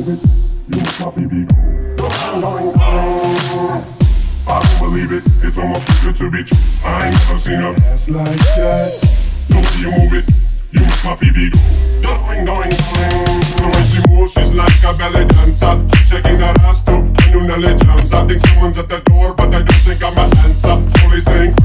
it, you must not be beat. I don't believe it, it's almost too good to be true. I ain't never seen a ass like that. Don't see you move it, you must not be beat. Doing, doing, doing. The way she moves, she's like a belly dancer. She's shaking that ass to a new knowledge. I think someone's at the door, but I don't think I'm an answer. Only saying